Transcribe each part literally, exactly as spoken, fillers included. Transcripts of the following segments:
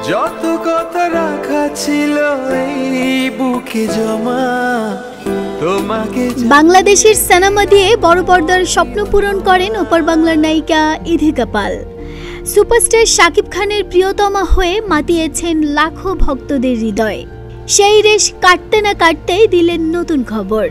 যত কথা রাখা ছিল এই বুকে জমা তোমাকে। বাংলাদেশের সিনেমা দিয়ে বড় পর্দার স্বপ্ন পূরণ করেন ওপার বাংলার নায়িকা ইধিকা পাল। সুপারস্টার শাকিব খানের প্রিয়তমা হয়ে মাতিয়েছেন লাখো ভক্তদের হৃদয়। সেই রেশ কাটতে না কাটতেই দিলেন নতুন খবর।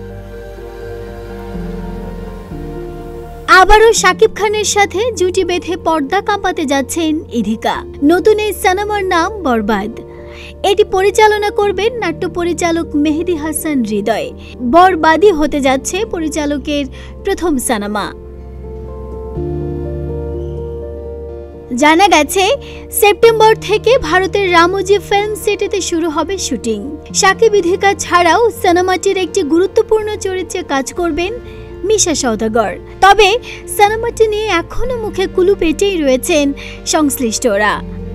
আবারও শাকিব খানের সাথে জুটি বেঁধে পর্দা কাঁপাতে যাচ্ছেন ইধিকা। নতুন এই সিনেমার নাম বরবাদ। এটি পরিচালনা করবেন নাট্য পরিচালক মেহেদী হাসান হৃদয়। বরবাদই হতে যাচ্ছে পরিচালকের প্রথম সিনেমা। জানা গেছে সেপ্টেম্বর থেকে ভারতের রামোজি ফিল্ম সিটিতে শুরু হবে শুটিং। শাকিব ইধিকা ছাড়াও সিনেমাটির একটি গুরুত্বপূর্ণ চরিত্রে কাজ করবেন মিশা সওদাগর। তবে সিনেমাটি নিয়ে এখনো মুখে কুলু পেটেই রয়েছেন সংশ্লিষ্টরা।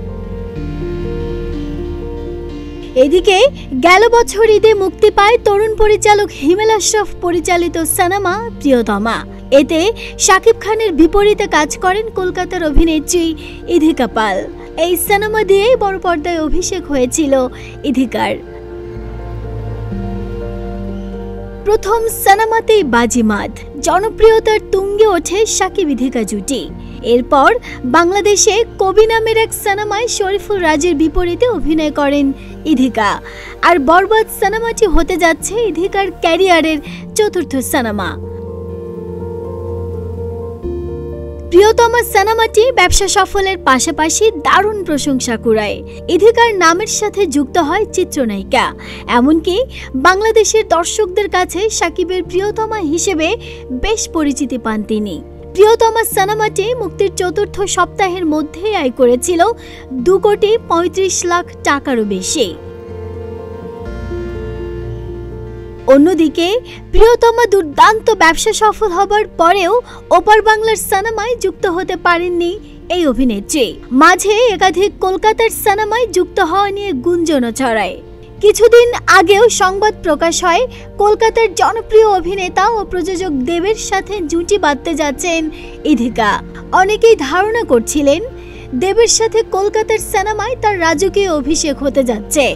এদিকে গেল বছর ঈদে মুক্তি পায় তরুণ পরিচালক হিমেল আশরাফ পরিচালিত সিনেমা প্রিয়তমা। এতে শাকিব খানের বিপরীতে কাজ করেন কলকাতার অভিনেত্রী ইধিকা পাল। এই সিনেমা দিয়েই বড় পর্দায় অভিষেক হয়েছিল ইধিকার। প্রথম সিনেমাতেই বাজিমাত, জনপ্রিয়তার তুঙ্গে ওঠে শাকিব ইধিকা জুটি। এরপর বাংলাদেশে কবি নামের এক সিনেমায় শরীফুল রাজের বিপরীতে অভিনয় করেন ইধিকা। আর বরবাদ সিনেমাটি হতে যাচ্ছে ইধিকার ক্যারিয়ারের চতুর্থ সিনেমা। প্রিয়তমা সিনেমাটি ব্যবসা সফলের পাশাপাশি দারুণ প্রশংসা কুড়ায়। ইধিকার নামের সাথে যুক্ত হয় চিত্রনায়িকা। এমনকি বাংলাদেশের দর্শকদের কাছে শাকিবের প্রিয়তমা হিসেবে বেশ পরিচিতি পান তিনি। প্রিয়তমা সিনেমাটি মুক্তির চতুর্থ সপ্তাহের মধ্যেই আয় করেছিল দু কোটি পঁয়ত্রিশ লাখ টাকারও বেশি। অন্যদিকে প্রিয়তমা দুর্দান্ত ব্যবসা সফল হবার পরেও ওপার বাংলার সিনেমায় যুক্ত হতে পারেননি এই অভিনেত্রী। মাঝে একাধিক কলকাতার সিনেমায় যুক্ত হওয়া নিয়ে গুঞ্জনও ছড়ায়। কিছুদিন আগেও সংবাদ প্রকাশ হয় কলকাতার জনপ্রিয় অভিনেতা ও প্রযোজক দেবের সাথে জুটি বাঁধতে যাচ্ছেন ইধিকা। অনেকেই ধারণা করছিলেন দেবের সাথে কলকাতার সিনেমায় তার রাজকীয় অভিষেক হতে যাচ্ছে।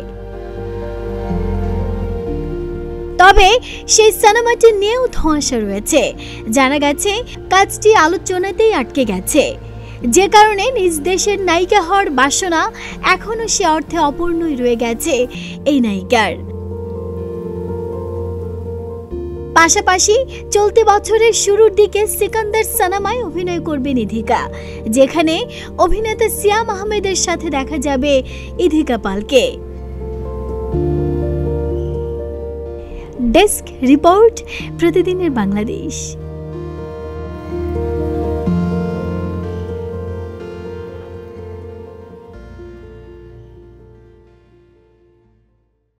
তবে সেই সিনেমাটি নিয়েও ধোঁয়াশা রয়েছে। জানা গেছে কাজটি আলোচনাতেই আটকে গেছে, যে কারণে নিজ দেশের নায়িকা হওয়ার বাসনা এখনো সে অর্থে অপূর্ণই রয়ে গেছে এই নায়িকার। পাশাপাশি চলতি বছরের শুরুর দিকে সিকান্দার সিনেমায় অভিনয় করবেন ইধিকা, যেখানে অভিনেতা সিয়াম আহমেদের সাথে দেখা যাবে ইধিকা পালকে। ডেস্ক রিপোর্ট, প্রতিদিনের বাংলাদেশ।